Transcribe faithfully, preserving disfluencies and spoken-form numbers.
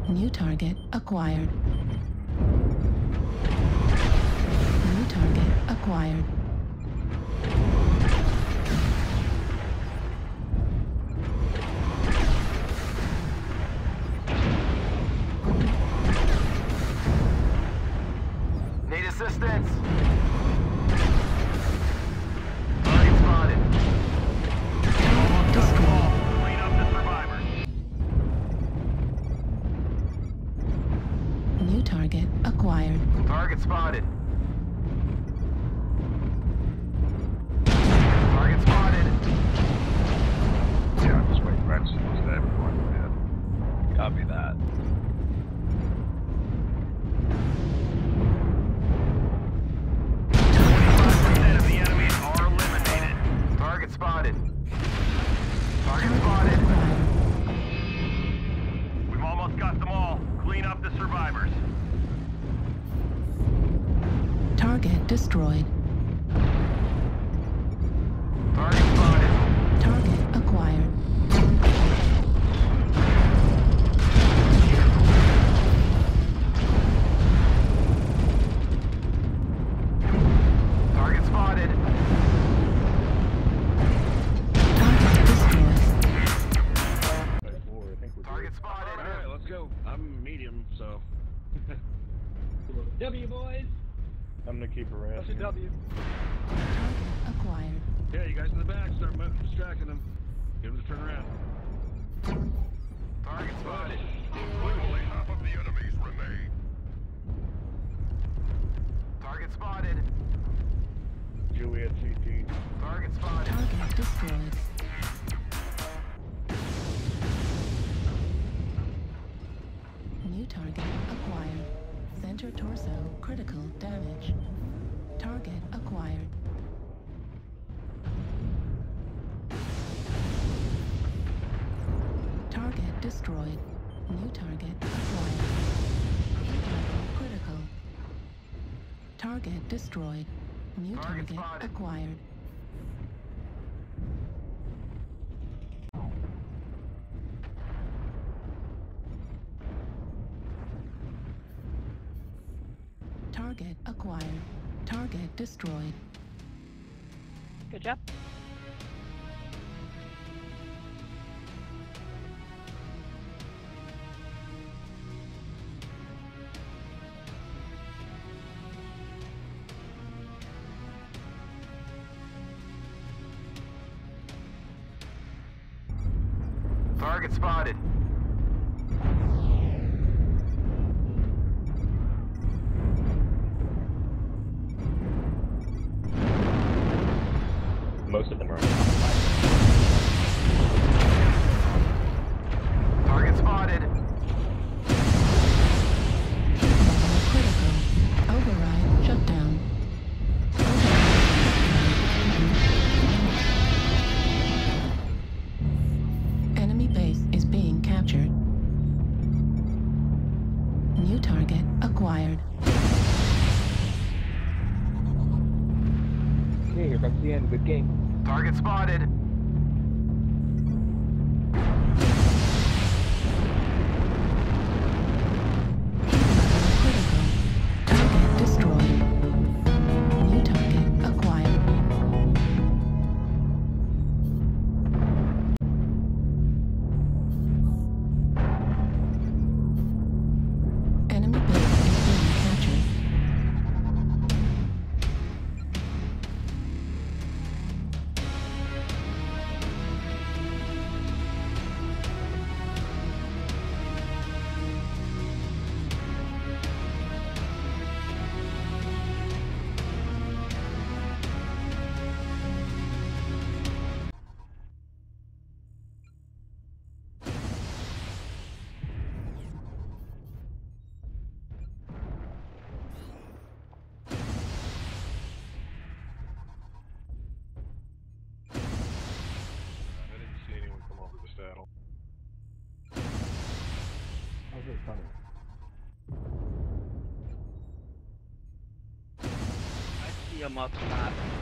New target acquired. New target acquired. Need assistance. Target spotted. Almost got them all. Clean up the survivors. New target acquired. Target spotted. Target spotted. Yeah, I'm just waiting for action to stay before I go ahead. Copy that. twenty-five percent of the enemies are eliminated. Target spotted. Target spotted. We've almost got them all. Clean up the survivors. Target destroyed. Target spotted. Target acquired. Target spotted. Target destroyed. Four, I think we're Target good. spotted. Alright, let's go. I'm medium, so. W, boys. I'm gonna keep harassing. That's a W. Target acquired. Yeah, you guys in the back, start mo- distracting them. Get them to turn around. Target spotted. Only half of the enemies remain. Target spotted. Juliet C T. Target spotted. Target destroyed. New target acquired. Center torso critical damage. Target acquired. Target destroyed. New target acquired. Heat level critical. Target destroyed. New Target target spotted. acquired. Target acquired. Target destroyed. Good job. Target spotted. Most of them are on Target spotted. Critical. Override shutdown. Enemy base is being captured. New target acquired. Okay, here comes the end. Good game. Target spotted. Critical. Target destroyed. New target acquired. Enemy base is being captured. I didn't see anyone come over the saddle. How's it coming? I see a map.